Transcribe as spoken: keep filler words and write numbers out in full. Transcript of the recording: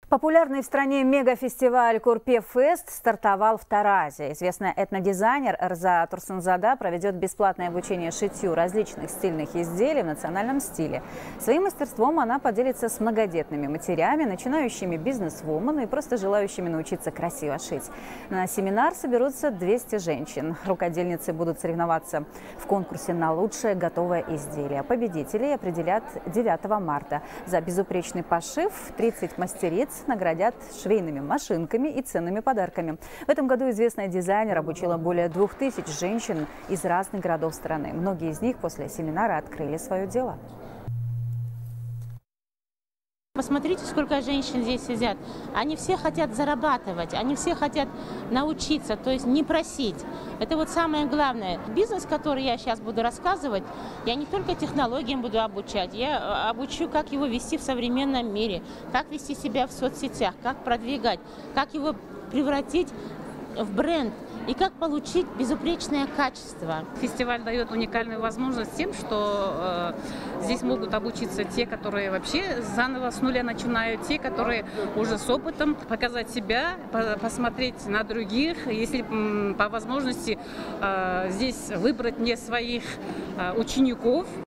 Популярный в стране мегафестиваль Көрпе-фест стартовал в Таразе. Известная этнодизайнер Эрза Турсунзада проведет бесплатное обучение шитью различных стильных изделий в национальном стиле. Своим мастерством она поделится с многодетными матерями, начинающими бизнес-вумен и просто желающими научиться красиво шить. На семинар соберутся двести женщин. Рукодельницы будут соревноваться в конкурсе на лучшее готовое изделие. Победителей определят девятого марта. За безупречный пошив тридцать мастериц наградят швейными машинками и ценными подарками. В этом году известная дизайнер обучила более двух тысяч женщин из разных городов страны. Многие из них после семинара открыли свое дело. Посмотрите, сколько женщин здесь сидят. Они все хотят зарабатывать, они все хотят научиться, то есть не просить. Это вот самое главное. Бизнес, который я сейчас буду рассказывать, я не только технологиям буду обучать, я обучу, как его вести в современном мире, как вести себя в соцсетях, как продвигать, как его превратить в бренд и как получить безупречное качество. Фестиваль дает уникальную возможность тем, что э, здесь могут обучиться те, которые вообще заново с нуля начинают, те, которые уже с опытом, показать себя, по посмотреть на других, если по возможности э, здесь выбрать мне своих э, учеников,